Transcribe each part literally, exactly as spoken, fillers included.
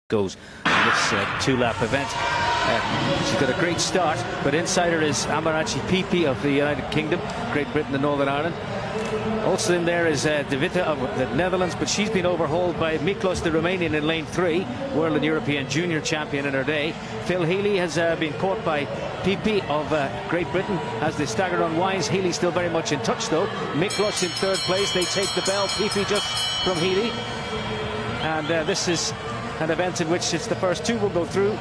goes in this uh, two-lap event. Uh, she's got a great start, but inside her is Amarachi Pipi of the United Kingdom, Great Britain and Northern Ireland. Also in there is uh, De Witte of the Netherlands, but she's been overhauled by Miklos, the Romanian, in lane three, World and European Junior Champion in her day. Phil Healy has uh, been caught by Pipi of uh, Great Britain as they staggered on winds. Healy still very much in touch though. Miklos in third place, they take the bell. Pipi just from Healy. And uh, this is an event in which it's the first two will go through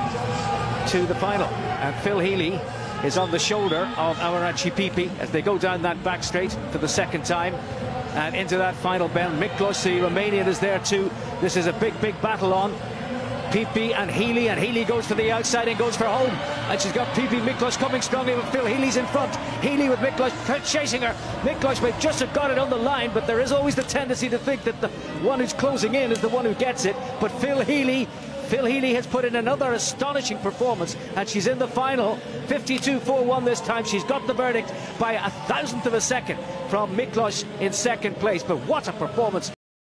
to the final. And Phil Healy is on the shoulder of Amarachi Pipi as they go down that back straight for the second time and into that final bend. Miklos, the Romanian, is there too. This is a big, big battle on. Pipi and Healy, and Healy goes for the outside and goes for home. And she's got Pipi, Miklos coming strongly with Phil Healy's in front. Healy with Miklos chasing her. Miklos may just have got it on the line, but there is always the tendency to think that the one who's closing in is the one who gets it. But Phil Healy, Phil Healy has put in another astonishing performance, and she's in the final, fifty-two four one this time. She's got the verdict by a thousandth of a second from Miklos in second place. But what a performance!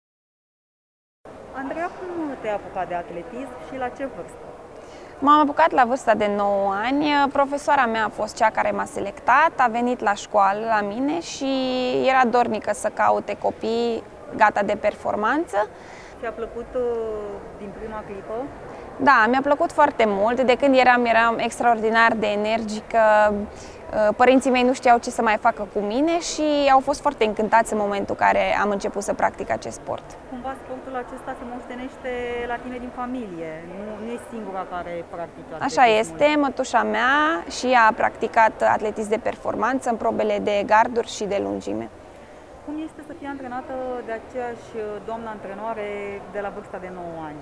Andreea, cum te-ai apucat de atletism și la ce vârstă? M-am apucat la vârsta de nouă ani. Profesoara mea a fost cea care m-a selectat, a venit la școală la mine și era dornică să caute copii gata de performanță. Ți-a plăcut din prima clipă? Da, mi-a plăcut foarte mult. De când eram, eram extraordinar de energică. Părinții mei nu știau ce să mai facă cu mine și au fost foarte încântați în momentul în care am început să practic acest sport. Cumva sportul acesta se moștenește la tine din familie, nu, nu e singura care practică atletismul. Așa este, mătușa mea și ea a practicat atletism de performanță în probele de garduri și de lungime. Cum este să fii antrenată de aceeași doamnă antrenoare de la vârsta de nouă ani?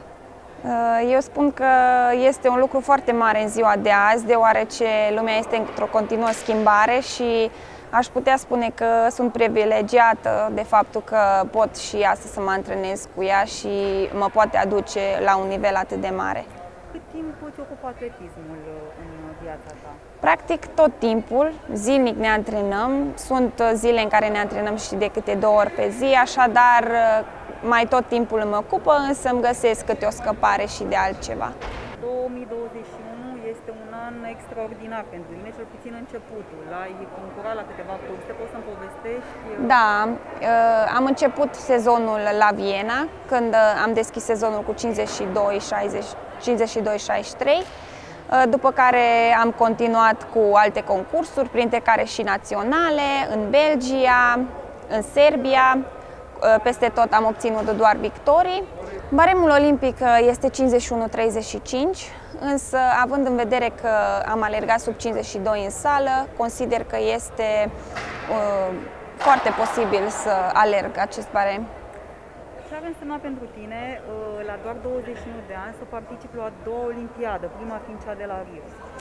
Eu spun că este un lucru foarte mare în ziua de azi, deoarece lumea este într-o continuă schimbare și aș putea spune că sunt privilegiată de faptul că pot și astăzi să mă antrenez cu ea și mă poate aduce la un nivel atât de mare. Cât timp îți ocupă atletismul în viața ta? Practic tot timpul, zilnic ne antrenăm, sunt zile în care ne antrenăm și de câte două ori pe zi, așadar mai tot timpul mă ocupă, însă îmi găsesc câte o scăpare și de altceva. două mii douăzeci și unu este un an extraordinar pentru tine, cel puțin începutul. Ai concurat la câteva curse, poți să-mi povestești? Da, am început sezonul la Viena, când am deschis sezonul cu cincizeci și doi șaizeci și trei, după care am continuat cu alte concursuri, printre care și naționale, în Belgia, în Serbia. Peste tot am obținut doar victorii. Baremul olimpic este cincizeci și unu treizeci și cinci, însă având în vedere că am alergat sub cincizeci și doi în sală, consider că este uh, foarte posibil să alerg acest barem. Ce ar însemna pentru tine, la doar douăzeci și unu de ani, să participi la a doua olimpiadă, prima fiind cea de la Rio?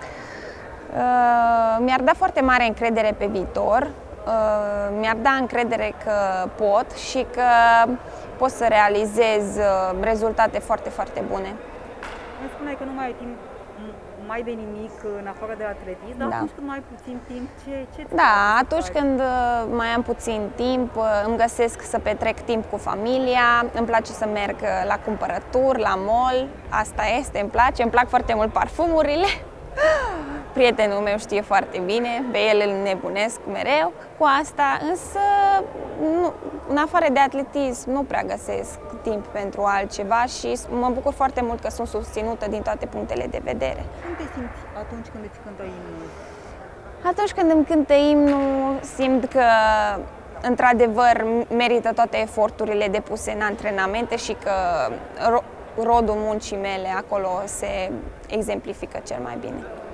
Uh, Mi-ar da foarte mare încredere pe viitor. Mi-ar da încredere că pot și că pot să realizez rezultate foarte, foarte bune. Îmi spuneai că nu mai ai timp mai de nimic în afară de atletism, dar da. Atunci când mai ai puțin timp, ce, ce Da, atunci când mai am puțin timp, îmi găsesc să petrec timp cu familia, îmi place să merg la cumpărături, la mall, asta este, îmi place, îmi plac foarte mult parfumurile. Prietenul meu știe foarte bine, pe el îl nebunesc mereu cu asta, însă nu, în afară de atletism nu prea găsesc timp pentru altceva și mă bucur foarte mult că sunt susținută din toate punctele de vedere. Cum te simți atunci când îți cântă imnul? Atunci când îmi cântă imnul, simt că într-adevăr merită toate eforturile depuse în antrenamente și că rodul muncii mele acolo se exemplifică cel mai bine.